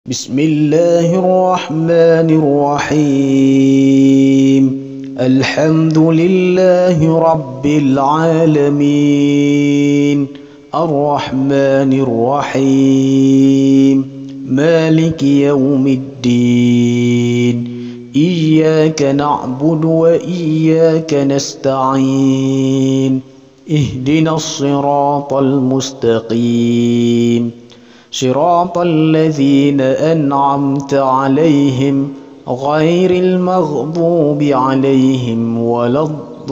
بسم الله الرحمن الرحيم. الحمد لله رب العالمين، الرحمن الرحيم، مالك يوم الدين، إياك نعبد وإياك نستعين، اهدنا الصراط المستقيم، صراط الذين أنعمت عليهم غير المغضوب عليهم ولا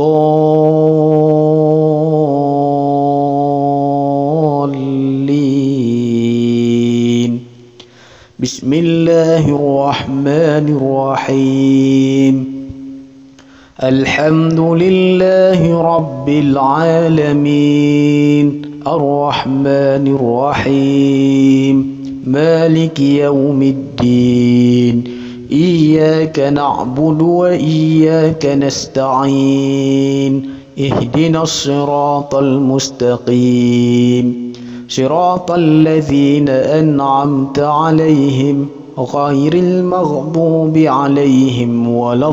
الضالين. بسم الله الرحمن الرحيم. الحمد لله رب العالمين، الرحمن الرحيم، مالك يوم الدين، إياك نعبد وإياك نستعين، اهدنا الصراط المستقيم، صراط الذين أنعمت عليهم غير المغضوب عليهم ولا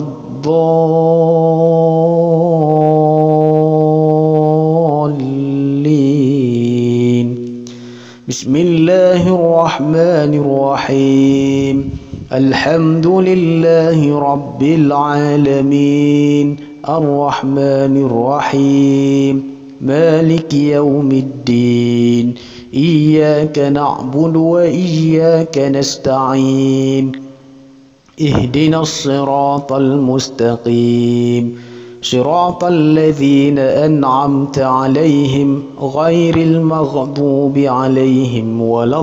الضالين. بسم الله الرحمن الرحيم. الحمد لله رب العالمين، الرحمن الرحيم، مالك يوم الدين، إياك نعبد وإياك نستعين، اهدنا الصراط المستقيم، صراط الذين أنعمت عليهم غير المغضوب عليهم ولا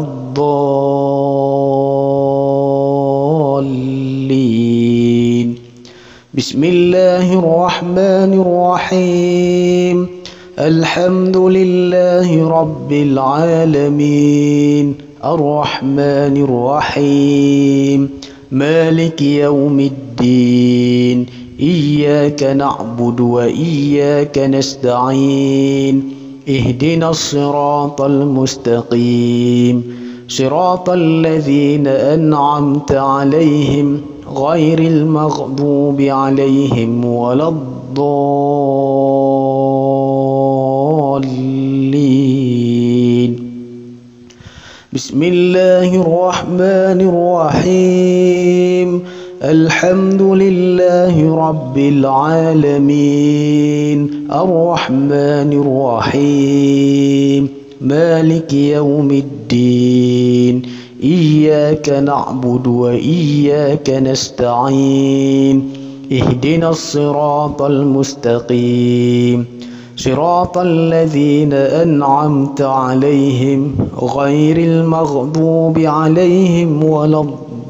الضالين. بسم الله الرحمن الرحيم. الحمد لله رب العالمين، الرحمن الرحيم، مالك يوم الدين، إياك نعبد وإياك نستعين، اهدنا الصراط المستقيم، صراط الذين أنعمت عليهم غير المغضوب عليهم ولا الضالين. بسم الله الرحمن الرحيم. الحمد لله رب العالمين، الرحمن الرحيم، مالك يوم الدين، إياك نعبد وإياك نستعين، اهدنا الصراط المستقيم، صراط الذين أنعمت عليهم غير المغضوب عليهم ولا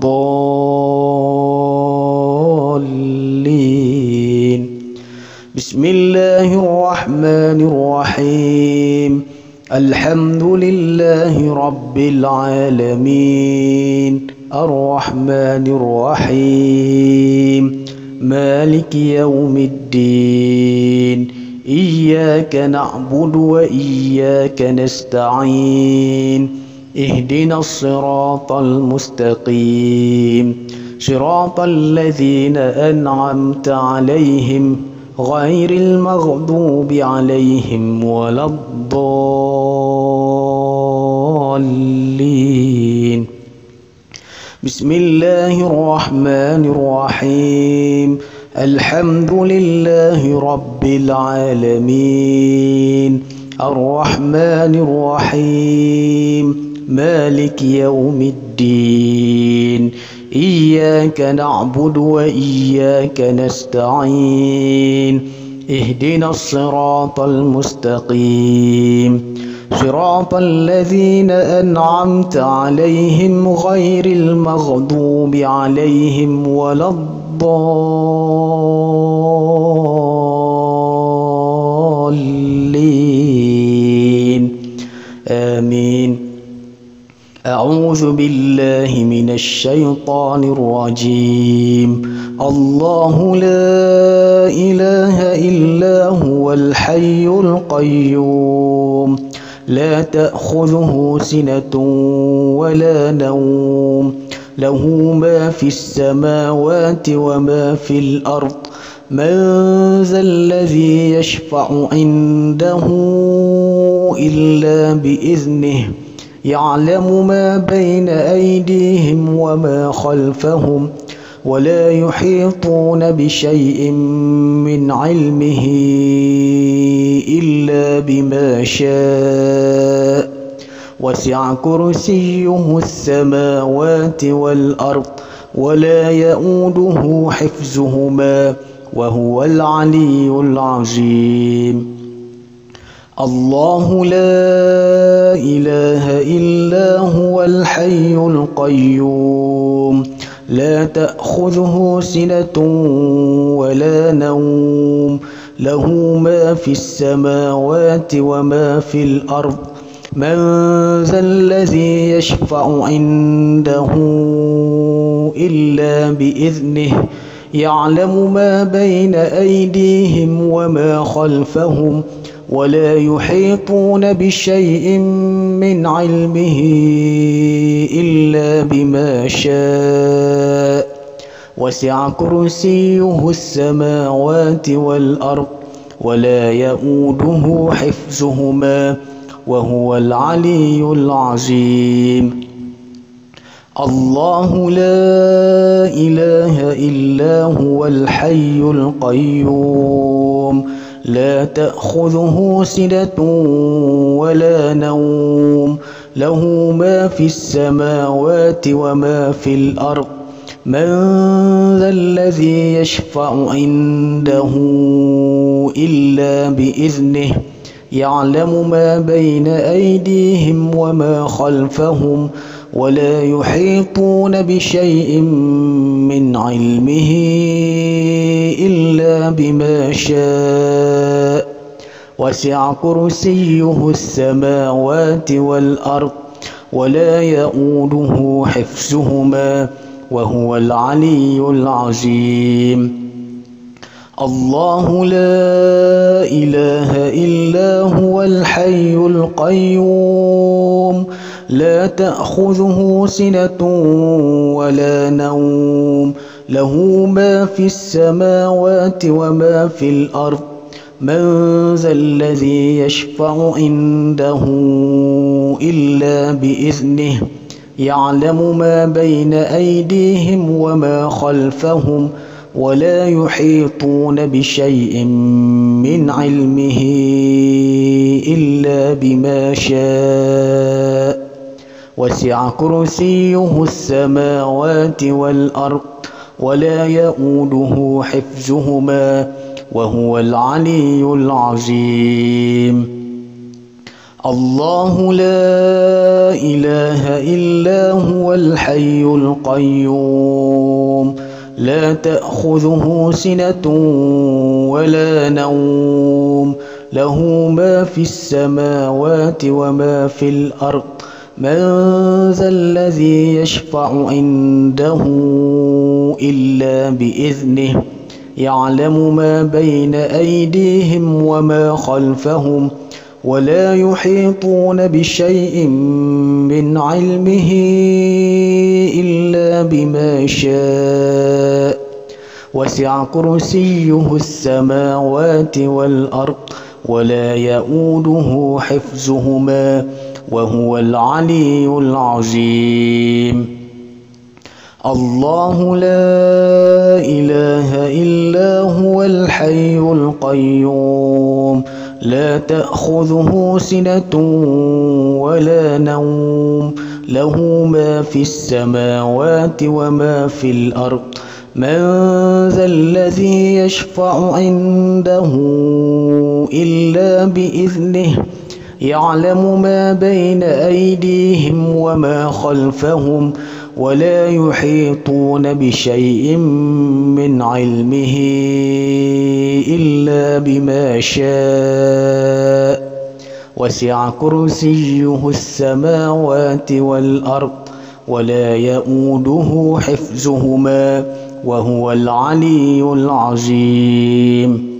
الضالين. بسم الله الرحمن الرحيم. الحمد لله رب العالمين، الرحمن الرحيم، مالك يوم الدين، إياك نعبد وإياك نستعين، اهدنا الصراط المستقيم، صراط الذين أنعمت عليهم غير المغضوب عليهم ولا الضالين. بسم الله الرحمن الرحيم. الحمد لله رب العالمين، الرحمن الرحيم، مالك يوم الدين، إياك نعبد وإياك نستعين، اهدنا الصراط المستقيم، صراط الذين أنعمت عليهم غير المغضوب عليهم ولا الضالين. آمين. أعوذ بالله من الشيطان الرجيم. الله لا إله إلا هو الحي القيوم، لا تأخذه سنة ولا نوم، له ما في السماوات وما في الأرض من ذا الذي يشفع عنده إلا بإذنه يعلم ما بين أيديهم وما خلفهم ولا يحيطون بشيء من علمه إلا بما شاء وسع كرسيه السماوات والأرض ولا يؤوده حفظهما وهو العلي العظيم الله لا إله إلا هو الحي القيوم لا تأخذه سنة ولا نوم له ما في السماوات وما في الأرض من ذا الذي يشفع عنده إلا بإذنه يعلم ما بين أيديهم وما خلفهم ولا يحيطون بشيء من علمه إلا بما شاء وسع كرسيه السماوات والأرض ولا يؤوده حفظهما وهو العلي العظيم الله لا إله إلا هو الحي القيوم لا تأخذه سنة ولا نوم له ما في السماوات وما في الأرض من ذا الذي يشفع عنده إلا بإذنه يعلم ما بين أيديهم وما خلفهم ولا يحيطون بشيء من علمه إلا بما شاء وسع كرسيه السماوات والأرض ولا يؤوده حفظهما وهو العلي العظيم الله لا إله إلا هو الحي القيوم لا تأخذه سنة ولا نوم له ما في السماوات وما في الأرض من ذا الذي يشفع عنده إلا بإذنه يعلم ما بين أيديهم وما خلفهم ولا يحيطون بشيء من علمه إلا بما شاء وسع كرسيه السماوات والأرض ولا يؤوده حفظهما وهو العلي العظيم الله لا إله إلا هو الحي القيوم لا تأخذه سنة ولا نوم له ما في السماوات وما في الأرض من ذا الذي يشفع عنده إلا بإذنه يعلم ما بين أيديهم وما خلفهم ولا يحيطون بشيء من علمه إلا بما شاء وسع كرسيه السماوات والأرض ولا يؤوده حفظهما وهو العلي العظيم الله لا إله إلا هو الحي القيوم لا تأخذه سنة ولا نوم له ما في السماوات وما في الأرض من ذا الذي يشفع عنده إلا بإذنه يعلم ما بين أيديهم وما خلفهم ولا يحيطون بشيء من علمه إلا بما شاء وسع كرسيه السماوات والأرض ولا يؤوده حفظهما وهو العلي العظيم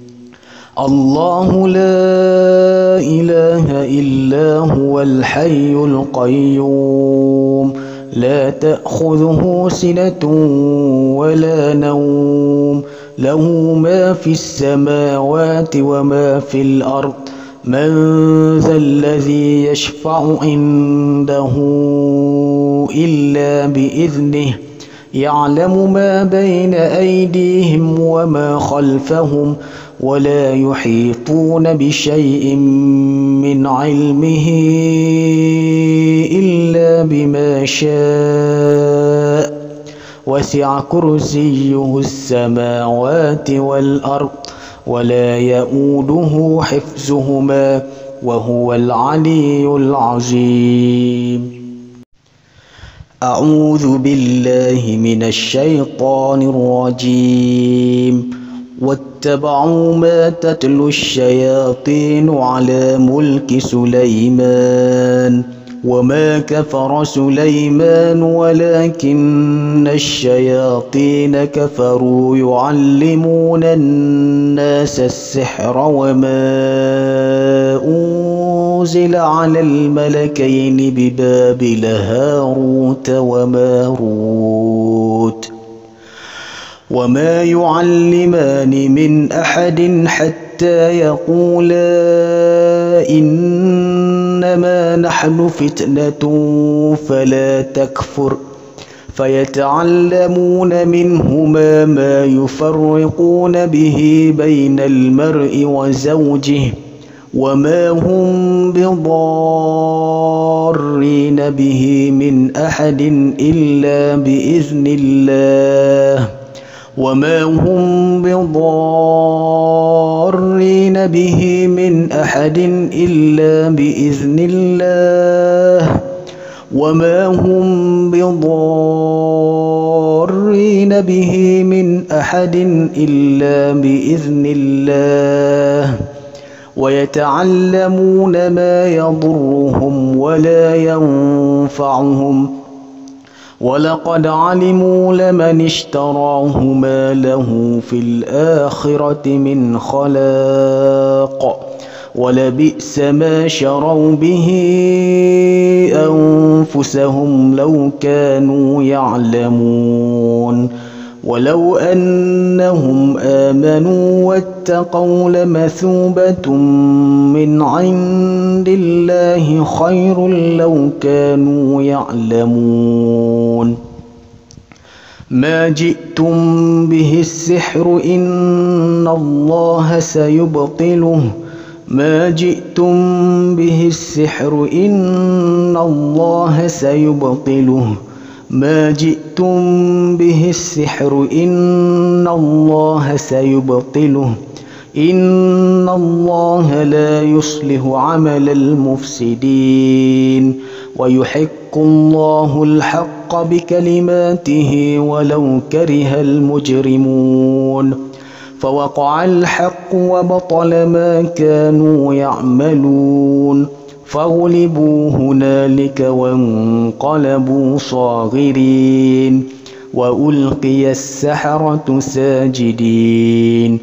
الله لا إله إلا هو الحي القيوم لا تأخذه سنة ولا نوم له ما في السماوات وما في الأرض من ذا الذي يشفع عنده إلا بإذنه يعلم ما بين أيديهم وما خلفهم ولا يحيطون بشيء من علمه إلا بما شاء وسع كرسيه السماوات والأرض ولا يؤوده حفظهما وهو العلي العظيم. أعوذ بالله من الشيطان الرجيم. واتبعوا ما تتلو الشياطين على ملك سليمان وما كفر سليمان ولكن الشياطين كفروا يعلمون الناس السحر وما أنزل على الملكين ببابل هاروت وماروت وما يعلمان من أحد حتى يقولا إنما نحن فتنة فلا تكفر فيتعلمون منهما ما يفرقون به بين المرء وزوجه وما هم بضارين به من أحد إلا بإذن الله وما هم بضارين به من أحد إلا بإذن الله وما هم بضارين به من أحد إلا بإذن الله ويتعلمون ما يضرهم ولا ينفعهم ولقد علموا لمن اشتراه ما له في الآخرة من خلاق ولبئس ما شروا به أنفسهم لو كانوا يعلمون ولو أنهم آمنوا واتقوا لمثوبة من عند الله خير لو كانوا يعلمون ما جئتم به السحر إن الله سيبطله ما جئتم به السحر إن الله سيبطله ما جئتم به السحر إن الله سيبطله إن الله لا يصلح عمل المفسدين ويحق الله الحق بكلماته ولو كره المجرمون فوقع الحق وبطل ما كانوا يعملون فغلبوا هنالك وانقلبوا صاغرين وألقي السحرة ساجدين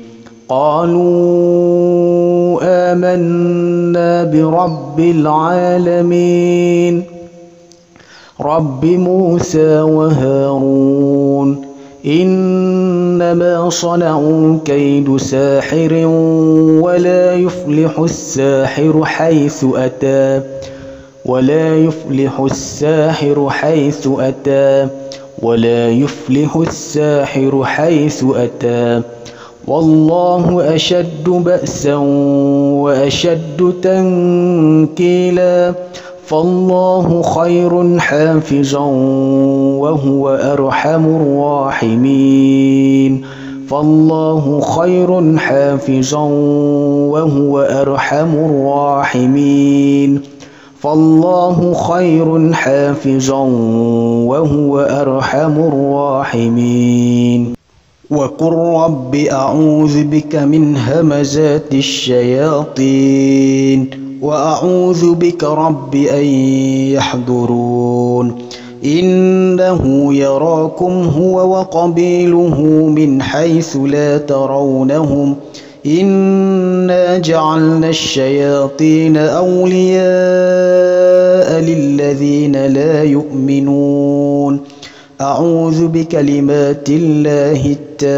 قالوا آمنا برب العالمين رب موسى وهارون إنما صنعوا كيد ساحر ولا يفلح الساحر حيث أتى ولا يفلح الساحر حيث أتى ولا يفلح الساحر حيث أتى والله أشد بأسا وأشد تنكيلا فالله خير حافظا وهو أرحم الراحمين فالله خير حافظا وهو أرحم الراحمين فالله خير حافظا وهو أرحم الراحمين وقل رب أعوذ بك من همزات الشياطين وأعوذ بك رب أن يحضرون إنه يراكم هو وقبيله من حيث لا ترونهم إنا جعلنا الشياطين أولياء للذين لا يؤمنون أعوذ بكلمات الله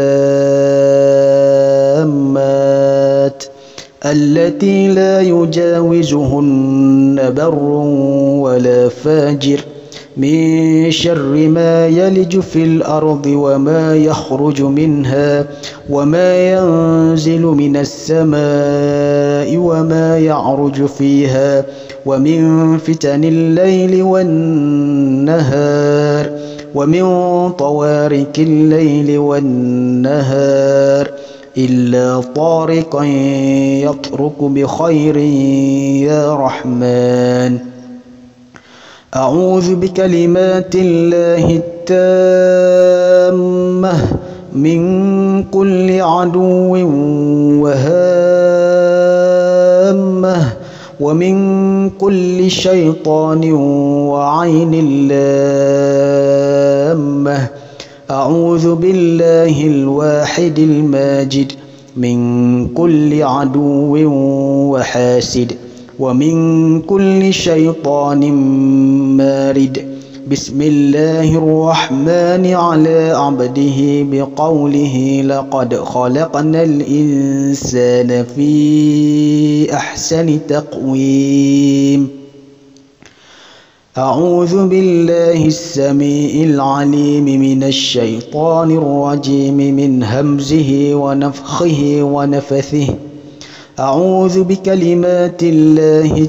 التامات التي لا يجاوزهن بر ولا فاجر من شر ما يلج في الأرض وما يخرج منها وما ينزل من السماء وما يعرج فيها ومن فتن الليل والنهار ومن طوارق الليل والنهار إلا طارقا يطرق بخير يا رحمن أعوذ بكلمات الله التامة من كل عدو وهامة ومن كل شيطان وعين لامة أعوذ بالله الواحد الماجد من كل عدو وحاسد ومن كل شيطان مارد بسم الله الرحمن على عبده بقوله لقد خلقنا الإنسان في أحسن تقويم أعوذ بالله السميع العليم من الشيطان الرجيم من همزه ونفخه ونفثه أعوذ بكلمات الله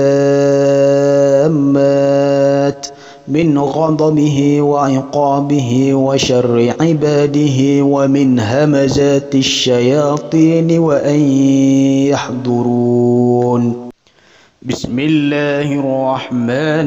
التامات من غضبه وعقابه وشر عباده ومن همزات الشياطين وأن يحضرون بسم الله الرحمن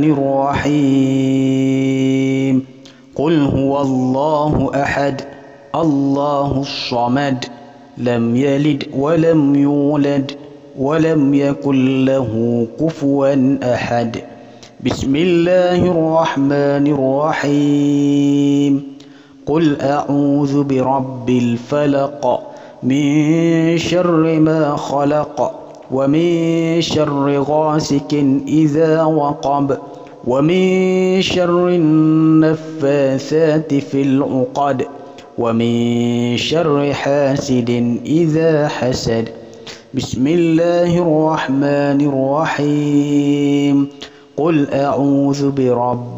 الرحيم قل هو الله أحد الله الصمد لم يلد ولم يولد ولم يكن له كفوا أحد بسم الله الرحمن الرحيم قل أعوذ برب الفلق من شر ما خلق ومن شر غاسق إذا وقب ومن شر النفاثات في العقد ومن شر حاسد إذا حسد بسم الله الرحمن الرحيم قل أعوذ برب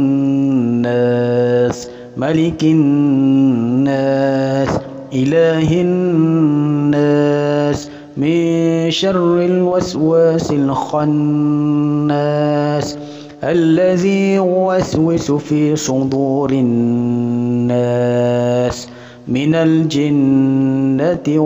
الناس ملك الناس إله الناس من شر الوسواس الخناس الذي يوسوس في صدور الناس من الجنة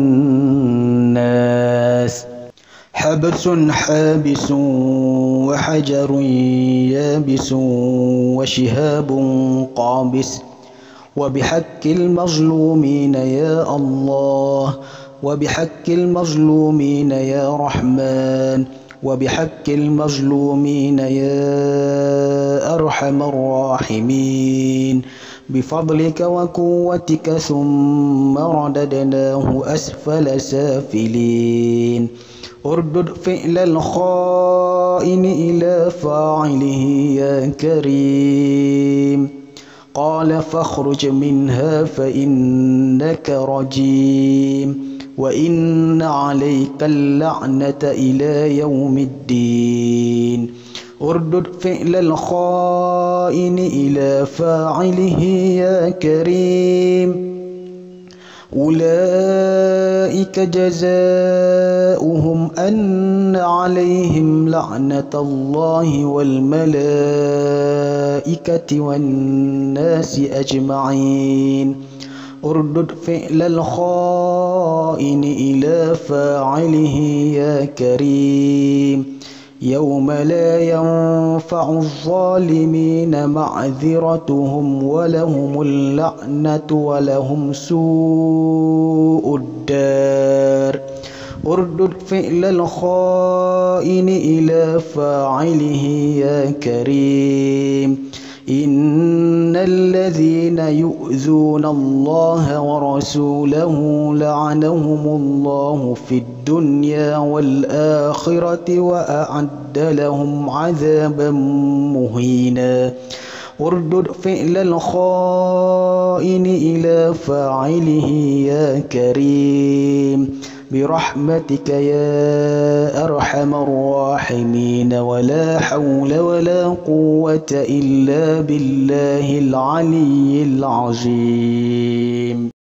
والناس حبس حابس وحجر يابس وشهاب قابس وبحق المظلومين يا الله وبحق المظلومين يا رحمن وبحق المظلومين يا أرحم الراحمين بفضلك وقوتك ثم رددناه أسفل سافلين اردد فعل الخائن إلى فاعله يا كريم قال فاخرج منها فإنك رجيم وإن عليك اللعنة إلى يوم الدين اردد فعل الخائن إلى فاعله يا كريم أولئك جزاؤهم أن عليهم لعنة الله والملائكة والناس أجمعين اردد فعل الخائن إلى فاعله يا كريم يوم لا ينفع الظالمين معذرتهم ولهم اللعنة ولهم سوء الدار اردد فعل الخائن إلى فاعله يا كريم إن الذين يؤذون الله ورسوله لعنهم الله في الدنيا والآخرة وأعد لهم عذابا مهينا اردد فعل الخائن إلى فاعله يا كريم برحمتك يا أرحم الراحمين ولا حول ولا قوة إلا بالله العلي العظيم.